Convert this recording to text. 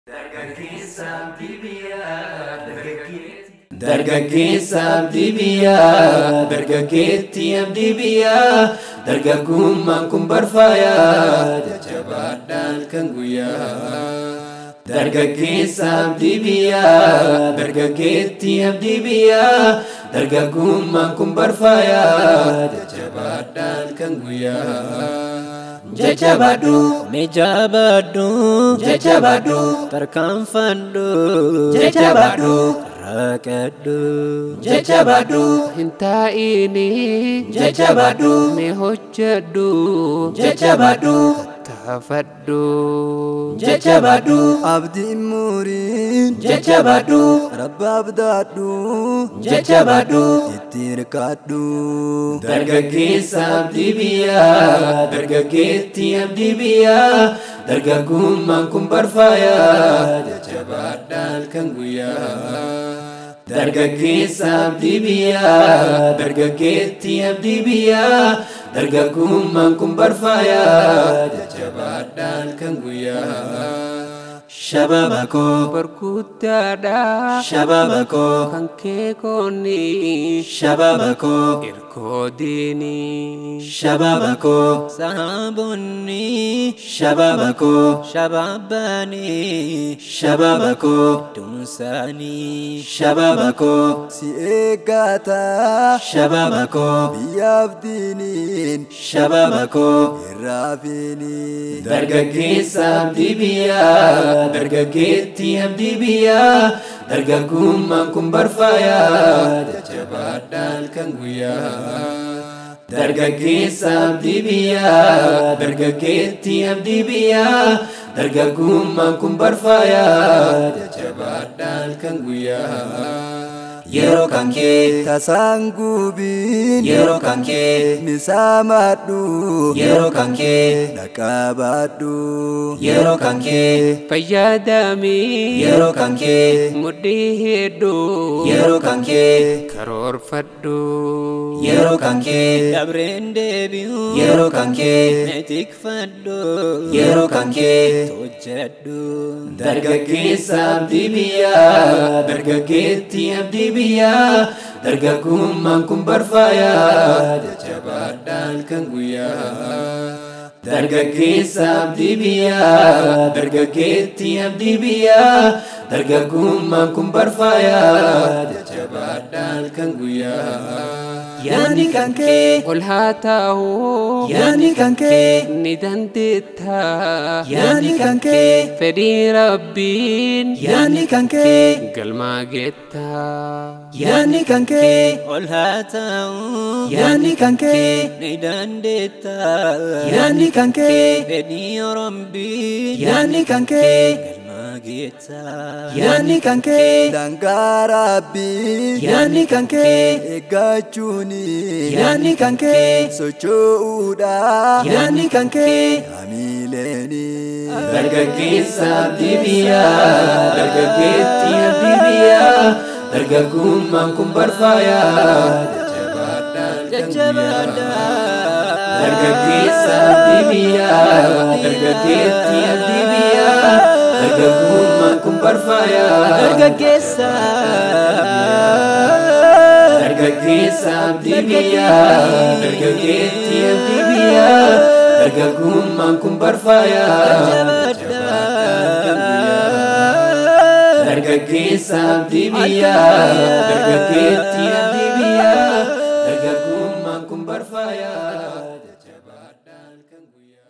Dargaggeessa abdii biyyaa dargaggeetti abdii biyyaa dargaggummaan kun barfaayaa jajjabaadhaan kan guyyaa. Dargaggeessa abdii biyyaa dargaggeetti abdii biyyaa dargaggummaan kun barfaayaa jajjabaadhaan kan guyyaa. Jajjabadhu Mijabadhu jajjabadhu tarkaanfadhu jajjabadhu rakkadhu jajjabadhu Hintaa'ini jajjabadhu ni hojjedhu jajjabadhu taafadhu jajjabadhu abdiin muriin jajjabadhu rabba abdaadhu jajjabadhu itti hirkadhu dargaggeessa abdii biyyaa dargaggeetti abdii biyyaa dargaggummaan kun barfaayaa jajjabaadhaan kan guyyaa. Dargaggeessa abdii biyyaa dargaggeetti abdii biyyaa dargaggummaan kun barfaayaa jajjabaadhaan kan guyyaa. Shababa koo barkuttaadha shababa koo kan kee kooni shababa koo irkoodiini shababa koo sahabonni shababa koo shababani shababa koo tumsani shababa koo si eeggata shababa koo biyyaaf diiniin shababa koo irraafini dargaggeessa abdii biyyaa dargaggeetti abdii biyyaa dargaggummaan kun barfaayaa jajjabaadhaan kan guyyaa. Dargaggeessa abdii biyyaa dargaggeetti abdii biyyaa dargaggummaan kun barfaayaa jajjabaadhaan kan guyyaa. Yeroo kan kee tasaan gubiin yeroo kan kee misaamadhu yeroo kan kee dhaqabadhu yeroo kan kee fayyadamii yeroo kan kee mudhii hedduu yeroo kan kee karoorfadhu yeroo kan kee dabreen deebi'u yeroo kan kee meetikfadhu yeroo kan kee hojjedhu dargaggeessa abdii biyyaa dargaggeetti abdii biyyaa dargaggummaan kun barfaayaa jajjabaadhaan kan guyyaa. Dargaggeessa abdii biyyaa dargaggeetti abdii biyyaa dargaggummaan kun barfaayaa jajjabaadhaan kan guyyaa. Yaadni kan kee ol haa ta'u yaadni kan kee ni dandeetta yaadni kan kee fedhii rabbiin yaadni kan kee galmaa geetta yaadni kan kee ol haa ta'u yaadni kan kee ni dandeetta yaadni kan kee fedhii rabbiin yaadni kan kee galma geetta yaadni kan kee dangaa rabbii yaadni kan kee eeggachuuni yaadni kan kee socho'uudha yaadni kan kee hamileeni dargaggeessa abdii biyyaa dargaggeetti abdii biyyaa dargaggummaan kun barfaayaa jajjabaadhaan kan guyyaa. Dargaggeessa abdii biyyaa dargaggeetti abdii biyyaa dargaggummaan kun barfaayaa dargaggeessa dargaggeessa abdii biyyaa dargaggeetti abdii biyyaa dargaggummaan kun barfaayaa dargaggeessa abdii biyyaa dargaggeetti abdii biyyaa dargaggummaan kun barfaayaa jajjabaadhaan kan guyyaa.